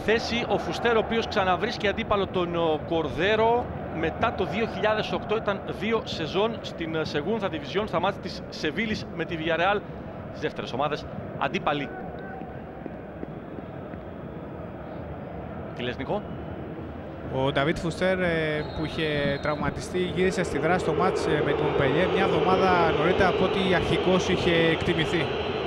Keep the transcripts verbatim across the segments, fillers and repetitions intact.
θέση ο Φουστέρ, ο οποίος ξαναβρίσκει αντίπαλο τον Κορδέρο. Μετά το δύο χιλιάδες οκτώ ήταν δύο σεζόν στην Segunda Division, στα μάτια της Σεβίλης με τη Villarreal, τις δεύτερες ομάδες αντίπαλοι. Τι λες, Νικό? Ο Νταβίτ Φουστέρ που είχε τραυματιστεί γύρισε στη δράση στο μάτς με την Montpellier μια εβδομάδα νωρίτερα από ό,τι αρχικώς είχε εκτιμηθεί.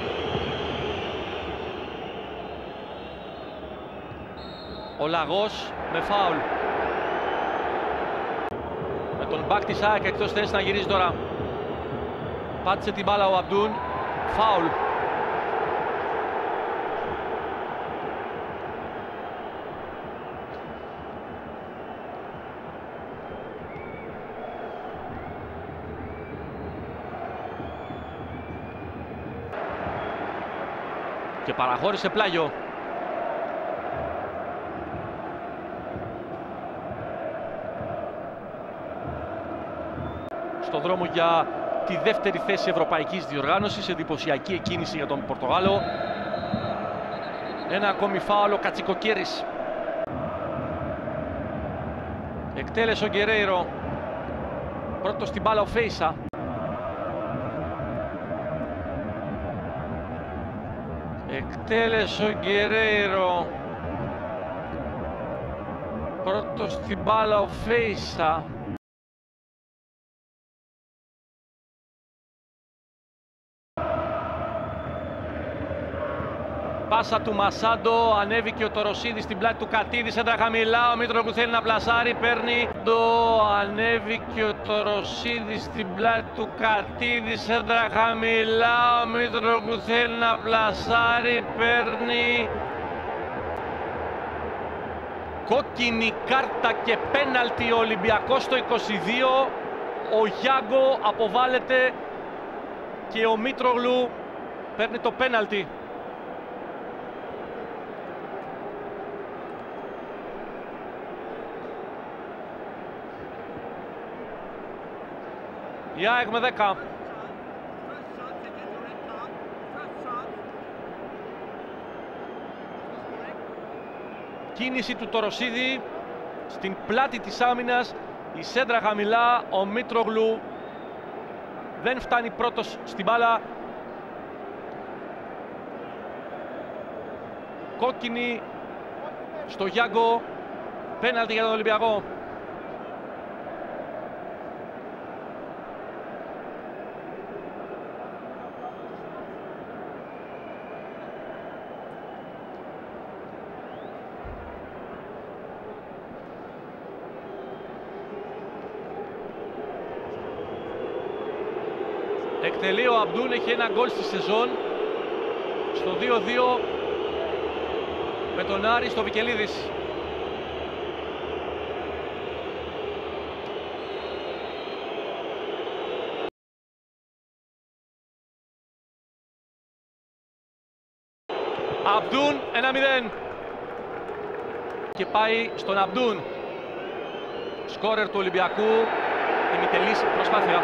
Ο Λαγός με φάουλ. Με τον μπακ της ΑΕΚ εκτός θέσης να γυρίζει τώρα. Πάτησε την μπάλα ο Αμπτούν. Φάουλ. Και παραχώρησε πλάγιο. Στον δρόμο για τη δεύτερη θέση ευρωπαϊκής διοργάνωσης. Εντυπωσιακή εκκίνηση για τον Πορτογάλο. Ένα ακόμη φάουλ, ο Κατσικοκέρης. Εκτέλεσε ο Γκερέιρο. Πρώτος στην μπάλα ο Φέισα. Εκτέλεσε ο Γκερέιρο. Πρώτος στην μπάλα ο Φέισα. Πάσα του Μασάντο, ανέβηκε ο Τοροσίδης στην πλάτη του Κατίδη, σέντρα χαμηλά, ο Μήτρογλου θέλει να πλασάρει, παίρνει το, ανέβηκε ο Τοροσίδης στην πλάτη του Κατίδη, σέντρα χαμηλά, ο Μήτρογλου θέλει να πλασάρει, παίρνει. Κόκκινη κάρτα και πέναλτι ο Ολυμπιακός στο είκοσι δύο, ο Γιάγκο αποβάλλεται και ο Μήτρογλου παίρνει το πέναλτι. Η ΑΕΚ με δέκα. Κίνηση του Τοροσίδη στην πλάτη της άμυνας. Η σέντρα χαμηλά, ο Μήτρογλου δεν φτάνει πρώτος στην μπάλα. Κόκκινη στο Γιάγκο, πέναλτι για τον Ολυμπιακό. Εκτελεί ο Αμπτούν, έχει ένα γκολ στη σεζόν στο δύο δύο με τον Άρη στο Βικελίδης. Αμπτούν, ένα μηδέν. Και πάει στον Αμπτούν. Σκόρερ του Ολυμπιακού, ημιτελής προσπάθεια.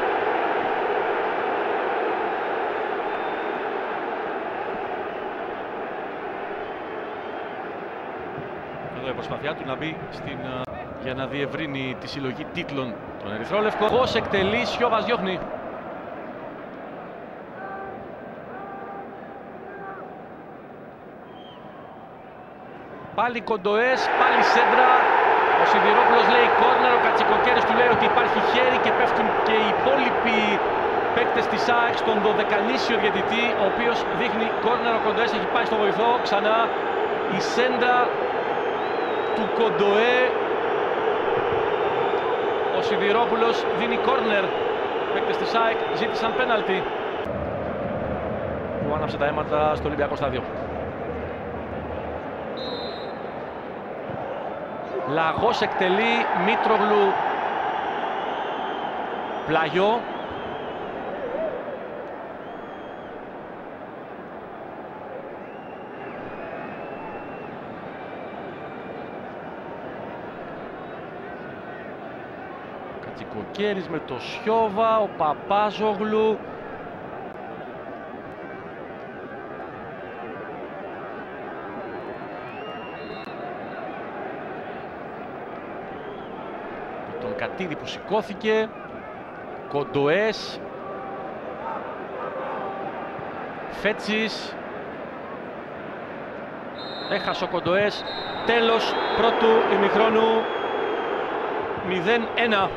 Η προσπαθειά του να μπει στην, για να διευρύνει τη συλλογή τίτλων τον Ερυθρόλευκο. Πώς εκτελεί, Σιώβας διώχνει. Πάλι Κοντοές, πάλι σέντρα. Ο Σιδηρόπουλος λέει κόρνερ, ο Κατσικοκέρης του λέει ότι υπάρχει χέρι και πέφτουν και οι υπόλοιποι παίκτες της ΑΕΚ στον δωδεκανήσιο διαιτητή, ο οποίος δείχνει κόρνερ. Ο Κοντοές έχει πάει στο βοηθό, ξανά η σέντρα του Κοντοέ. Ο Σιδηρόπουλος δίνει κόρνερ. Παίκτες της ΑΕΚ ζήτησαν πέναλτι. Που άναψε τα αίματα στο Ολυμπιακό στάδιο. Λαγός εκτελεί, Μήτρογλου πλάγιο. Κατσικοκέρης με το Σιώβα, ο Παπάζογλου. τον Κατίδη που σηκώθηκε. Κοντοές. Φέτσης. Έχασε ο Κοντοές. Τέλος πρώτου ημιχρόνου. μηδέν ένα.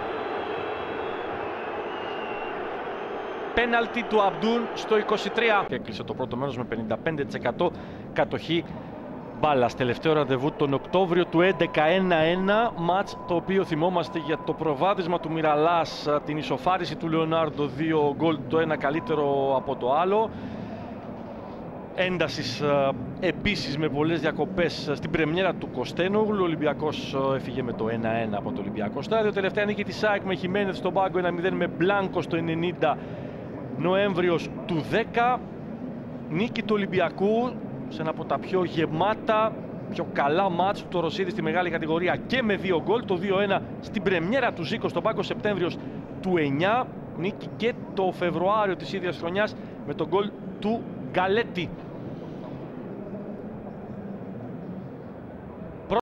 Πέναλτι του Αμπντούν στο είκοσι τρία. Έκλεισε το πρώτο μέρος με πενήντα πέντε τοις εκατό κατοχή μπάλας. Τελευταίο ραντεβού τον Οκτώβριο του έντεκα, ένα ένα. Μάτς το οποίο θυμόμαστε για το προβάδισμα του Μιραλάς, την ισοφάριση του Λεωνάρντο, δύο γκολ το ένα καλύτερο από το άλλο. Έντασης επίσης με πολλές διακοπές στην πρεμιέρα του Κωστένογλου. Ο Ολυμπιακός έφυγε με το ένα ένα από το Ολυμπιακό Στάδιο. Τελευταία νίκη της ΑΕΚ με Χιμένεθ στον πάγκο, ένα μηδέν με Μπλάνκο στο ενενήντα, Νοέμβριος του δέκα. Νίκη του Ολυμπιακού σε ένα από τα πιο γεμάτα, πιο καλά μάτς του Ρωσίδη στη μεγάλη κατηγορία και με δύο γκολ. Το δύο ένα στην πρεμιέρα του Ζήκο στον πάγκο, Σεπτέμβριος του εννιά. Νίκη και το Φεβρουάριο της ίδιας χρονιάς με τον γκολ του Γκαλέτη.